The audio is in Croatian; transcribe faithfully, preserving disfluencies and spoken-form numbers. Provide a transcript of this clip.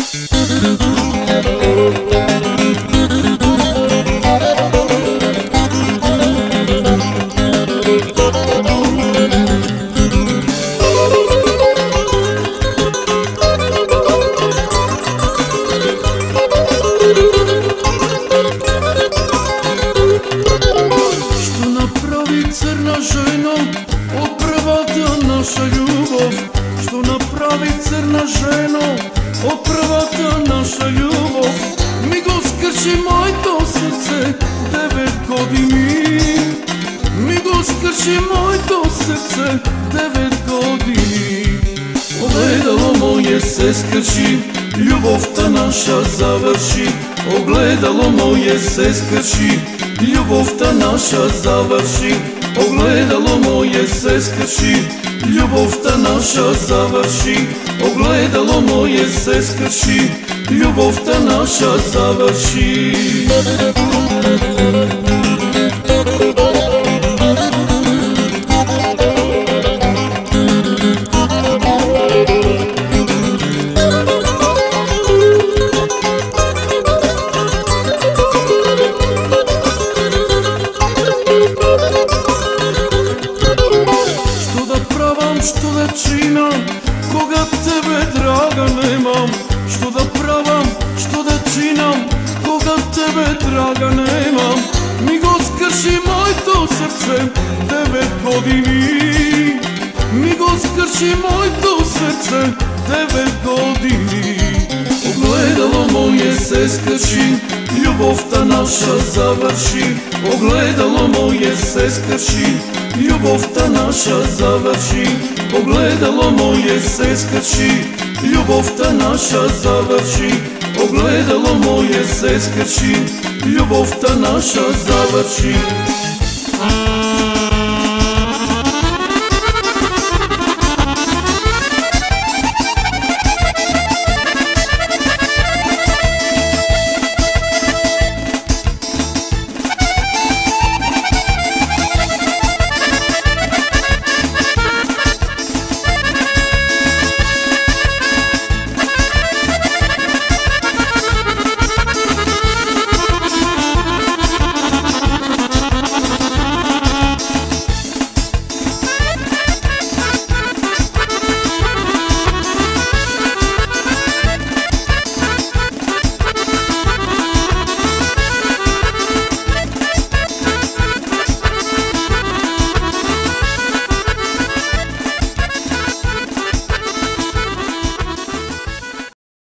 Crna ženo, od prvata naša ljubav. Što napravi crna ženo, od prvata naša ljubav. Mi go skrši mojto srce, devet godini. Mi go skrši mojto srce, devet godini. Ogledalo moje se skrši, ljubov ta naša završi. Ogledalo moje se skrši, ljubov ta naša završi. Ogledalo moje se skrši, ljubov ta naša završi. Ogledalo moje se skrši, ljubov ta naša završi. Što da činam, koga tebe draga nemam. Što da pravam, što da činam, koga tebe draga nemam. Mi go skrši mojto srce, devet godini. Mi go skrši mojto srce, devet godini. Ogledalo moje se skrši, ljubov ta naša završi. Ogledalo moje se skrši, ljubov ta naša završi. Ogledalo moje se skrši, ljubov ta naša završi. Ogledalo moje se skrši, ljubov ta naša završi.